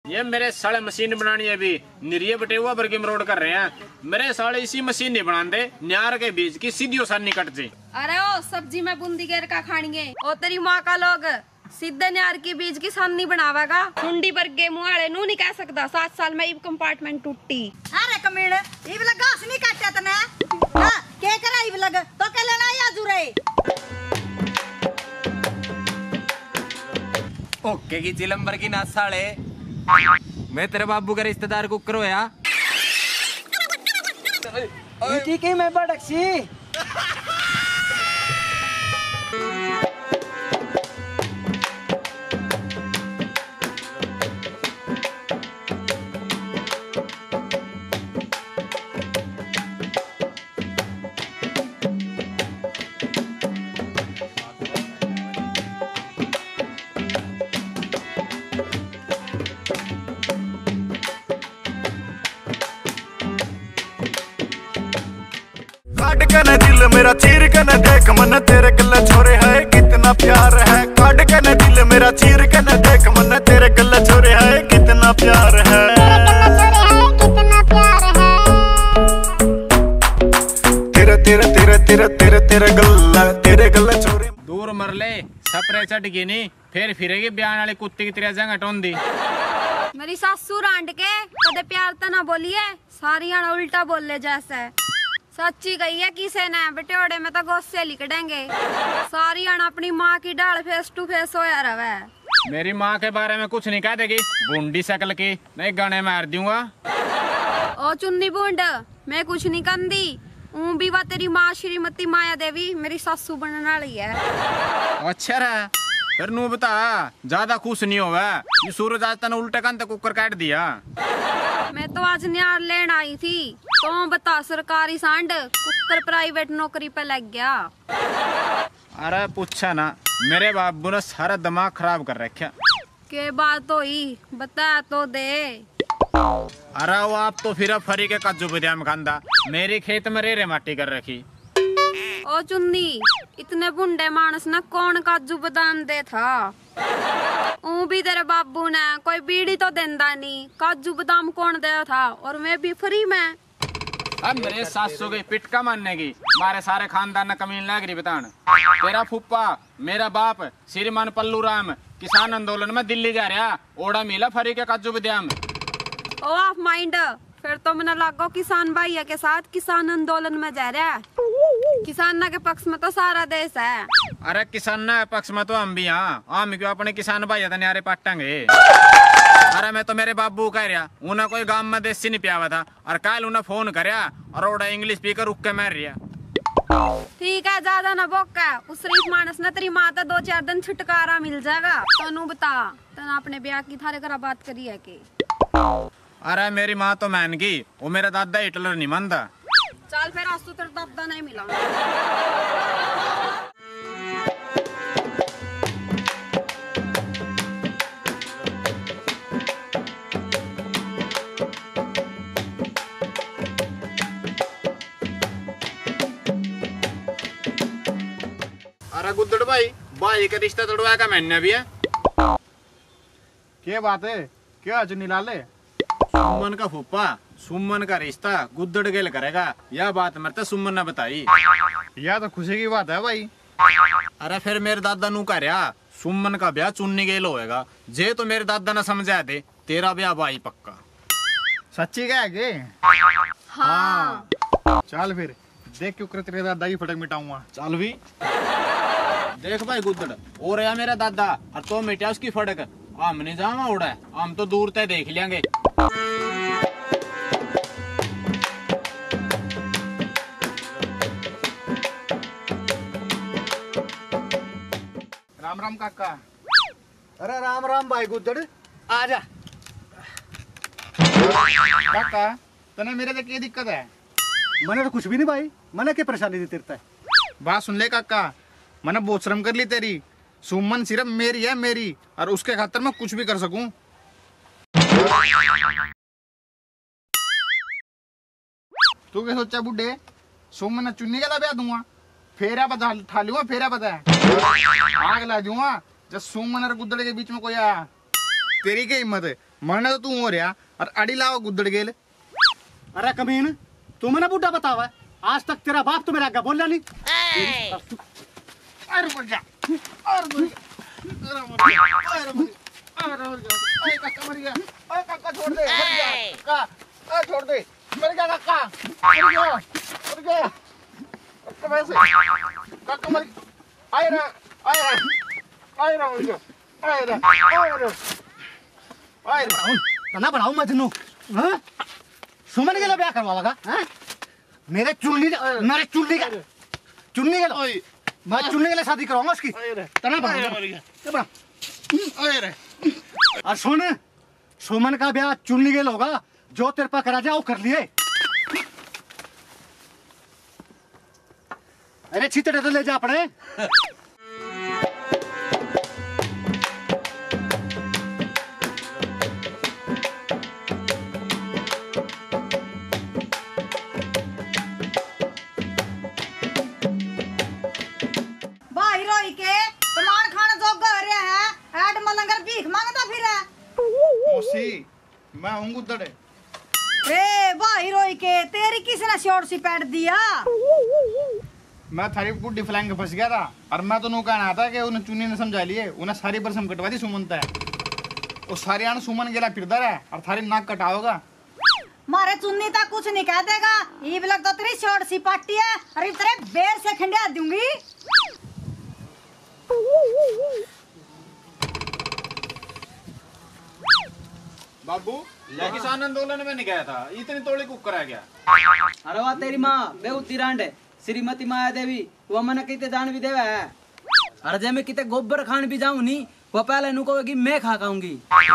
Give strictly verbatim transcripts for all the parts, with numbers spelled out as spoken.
ये मेरे साले मशीन बनानी है अभी निरिये बटेवा बर्गी मरोड़ कर रहे हैं। मेरे साले इसी मशीन नहीं बना दे न्यार के बीज की सीधी ओसानी कट जाए। अरे ओ सब्जी में बूंदी गेर का खाएंगे ओ तेरी माँ का लोग सीधे न्यार की बीज की सानी बनावेगा। हुंडी बर्गे मुहाड़े नू नहीं कह सकता सात साल में इब कंपार्टमेंट टूटी। अरे कमीण इब लगा घास नहीं काटा तने हां के करा इब लग तो के लेना या जुरे ओके की चिलंबर की नाथ साले मैं तेरे बाबू का रिश्तेदार कुकर होया। ठीक है मैं बड़क्सी काट के न दिल मेरा चीर के न देख मन तेरे गले छोरे है कितना प्यार है। काट के न दिल मेरा चीर के न देख मन तेरे गले छोरे है कितना प्यार है। तेरे तेरे तेरे तेरे तेरे तेरे गल्ला तेरे गल्ला छोरे दूर मरले सपरे चढ़ गई नहीं फिर फिरेगी ब्यान वाली कुत्ते की तरह जगह टोंदी। मेरी सासू रांड के कदे प्यार तो ना बोलिए सारी आना उल्टा बोल ले जैसे सच्ची गई है किसे ने बटोड़े में तो गोसे लिकड़ेंगे सारी आना अपनी माँ की डाल फेस टू फेस होया रवे। मेरी माँ के बारे में कुछ नहीं कह देगी बूंदी शकल की नहीं गाने मार दूंगा। ओ चुन्नी बूंद मैं कुछ नहीं कंदी ऊ भी वा तेरी माँ श्रीमती माया देवी मेरी सासू बनने वाली है। अच्छा रहा फिर नू बता ज्यादा खुश नहीं होगा ये सूरज आज तने उल्टे कान तक कुकर काट दिया। मैं तो आज न्यार लेन आई थी तो बता सरकारी सांड कुकर प्राइवेट नौकरी पे लग गया। अरे पूछा ना मेरे बाबू ने सारा दिमाग खराब कर रखा। के बात हुई बता तो दे। अरे वो आप तो फिर फरी के काजू बादाम खांदा मेरी खेत में रेरे माटी कर रखी। ओ चुन्नी इतने बुंडे मानस ने कौन काजू बादाम दे था ऊ भी तेरे बाबू ने कोई बीड़ी तो देंदा नहीं काजू बादाम कौन दे था और मैं भी फ्री में। अब मेरे सासू की पिटका मानने की मारे सारे खानदान ने कमीन लग रही बतान। तेरा फुप्पा मेरा बाप श्रीमान पल्लू राम किसान आंदोलन में दिल्ली जा रहा ओड़ा मिला फरी के काजू बादाम। ओ ऑफ माइंड फिर तो मैंने लागो किसान भाइया के साथ किसान आंदोलन में जा रहा है। किसान के पक्ष में तो सारा देश है। अरे किसान के पक्ष में तो हम भी हाँ हम क्यों अपने किसान भाई न्यारे पाटेंगे। अरे मैं तो मेरे बाबू कह रहा उन्हें कोई गांव में देसी नहीं पियावा था और कल उन्हें फोन करया और ओड़ा इंग्लिश स्पीकर रुक के मार रहा। ठीक है ज्यादा न बोका उस शरीफ मानस ने तेरी माँ दो चार दिन छुटकारा मिल जाएगा। तनु बता तना अपने ब्याह की थारे करा बात करी है की। अरे मेरी माँ तो मान गई वो मेरा दादा हिटलर नहीं मानता। चल फिर आज तो तेरा दादा नहीं मिला। अरे गुद्दड़ भाई भाई का रिश्ता तोड़वा का मैंने भी है। क्या बात है क्या चुन्नी लाले सुमन का फूफा सुमन का रिश्ता गुद्दड़ गेल करेगा यह बात मरते सुमन ने बताई। यह तो खुशी की बात है भाई। अरे फिर मेरे दादा नू कह रहा सुमन का ब्याह चुन्नी गेल होएगा जे तो मेरे दादा ने समझा दे तेरा ब्याह भाई पक्का। सच्ची क्या है? हाँ चल फिर देख क्यों तेरे दादा की फटक मिटाऊंगा। चल भी देख भाई गुद्दड़ और या मेरा दादा और तो मिटा उसकी फटक हम नहीं जावा उड़ा हम तो दूर तक देख लेंगे। राम राम काका। अरे राम राम भाई गुद्दड़ आजा। काका तने मेरे से क्या दिक्कत है? मैंने तो कुछ भी नहीं भाई मैंने क्या परेशानी दी तेरे बात सुन ले काका मैंने बहुत शर्म कर ली तेरी। सुमन सिर्फ मेरी है मेरी और उसके खातिर मैं कुछ भी कर सकूं। तू क्या सोचा बुड्ढे सुमन चुन्नी का ब्याह दूंगा फेरा पता ठा लूंगा फेरा पता है आग ला दूंगा जब सुमन और गुद्दड़ के बीच में कोई आया। तेरी क्या हिम्मत है मरना तो तू हो रहा और अड़ी लाओ गुद्दड़ गेल। अरे कमीन, तू मैंने बूढ़ा बतावा, आज तक तेरा बाप तो मेरा आगे बोला नहीं। अरे मर जा, अरे मर जा, अरे मर जा, अरे मर जा, अरे मर जा, अरे काका मर गया, अरे काका छोड़ दे, मर गया, काका, अरे छोड़ दे, मर गया काका, मर गया, मर गया, काका वैसे, काका मर, आए रहा, आए रहा, आए रहा मर गया, आए रहा, आए रहा, आए रहा, तना बनाऊं मजनू, हाँ? सुमन के लिए ब्याह करवावागा, हाँ? मेरे चुन्नी, मेरे चुन्नी का, चुन्नी के लिए, मैं चुन्नी के लिए शादी कराऊंगा उसकी, तना बनाऊंगा, क्या बना? आए रहा, और सुन, सुमन का ब्याह चुन्नी के लिए होगा, जो तेरे पर करा जाओ कर लिए। अरे छीते तो ले जा अपने। भाई रोई के कमान खाने जो घर है ऐड मलंगर भीख मांगता फिर है। मौसी, मैं हूँ गुद्दड़। ए भाई रोई के तेरी किसने शॉर्ट सी पैड दिया? मैं थारी गुड्डी फ्लैंग फंस गया था और मैं तो नू कहना था कि उन्हें चुन्नी ने समझा लिए, उन्हें सारी बरसम कटवा दी सुमन तय। वो सारी आन सुमन गेला फिरदा है और थारी नाक कटाओगा। मारे चुन्नी तक कुछ नहीं कह देगा, ये भी लगता तेरी शॉर्ट सी पार्टी है, अरे तेरे बेर से खंडिया दूंगी। बाबू किसान आंदोलन में नहीं गया था, इतनी तोड़ी कुकर आ गया। अरे वाह तेरी माँ बेउती रांड श्रीमती माया देवी वो मन किते जान भी देवे है। अरे जे मैं किते गोबर खान भी जाऊं नी वो पहले नु कहेगी मैं खा खाऊंगी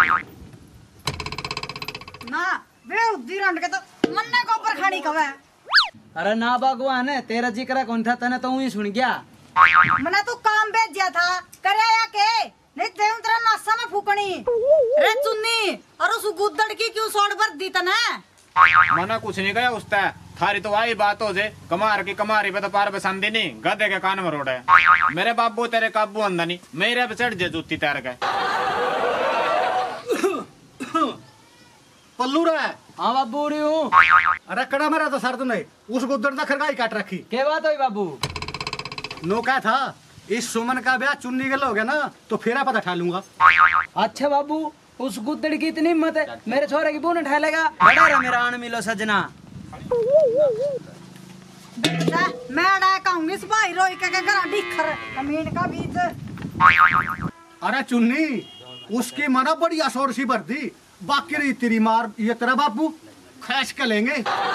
ना बेउती रंड के तो मन्ने को ऊपर खानी कवे। अरे ना भगवान है तेरा जिक्र कौन था तने तो ही सुन गया। मने तू काम भेज दिया था करया के नहीं ते तेरा नासा में फूकनी रे चुन्नी और उस गुद्दड़ की क्यों सोड़ भर दी तने? मना कुछ नहीं गया उसता, थारी तो वही बात हो जे कमार की कमारी पे तो पार बसंदी नहीं, गधे के कान में रोड है। मेरे बाबू तेरे काबू अंदा नहीं, मेरे पे चढ़ जे जूती तैर गए। पल्लू रहा है। हाँ बाबू रही हूँ। अरे कड़ा मेरा तो सर तो नहीं, उस गुद्दड़ ने खरगाई काट रखी। क्या बात हुई बाबू? नो क्या था, इस सुमन का ब्याह चुन्नी के लोग है ना तो फेरा पता ठा लूंगा। अच्छा बाबू उस गुद्दड़ की इतनी हिम्मत है, मेरे छोरे की बून ठहलेगा बड़ा रहा मेरा आन मिलो सजना। मैं अड़ा कहूंगी इस भाई रोई के के घर डिखर कमीन का बीज। अरे चुन्नी उसकी मना बढ़िया शोर सी भर दी, बाकी रही तेरी मार ये तेरा बापू खैस के लेंगे।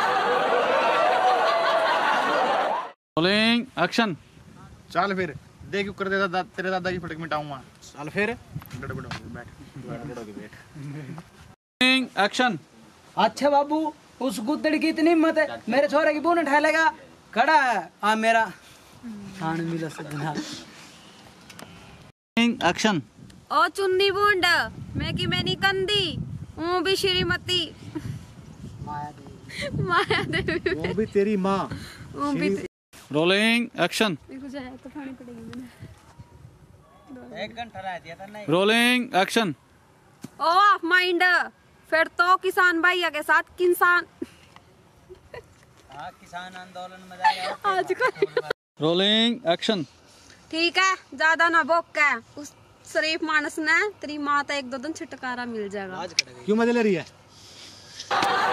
Rolling action. चल फिर देख कर दे दा, तेरे दादा की फटक मिटाऊंगा। चल फिर गड़बड़ हो बैठ गड़बड़ हो बैठ। Rolling action. अच्छा बाबू उस गुद्दड़ की इतनी हिम्मत है, मेरे छोरे की बून ठहलेगा खड़ा है आ मेरा आन मिलो सजना। Rolling action. ओ चुन्नी बूंड मैं की मैनी कंदी हूँ भी श्रीमती माया देवी वो भी तेरी माँ। हूँ भी रोलिंग एक्शन। मेरे जाए तो खानी पड़ेगी मैंने। एक घंटा रह दिया था नहीं। Rolling action. ओ ऑफ माइंड फिर तो किसान भैया के साथ किसान हाँ किसान आंदोलन में जाएगा आजकल। Rolling action. ठीक है ज्यादा ना बोक के उस शरीफ मानस ने तेरी माँ तो एक दो दिन छुटकारा मिल जाएगा। क्यों मजे ले रही है?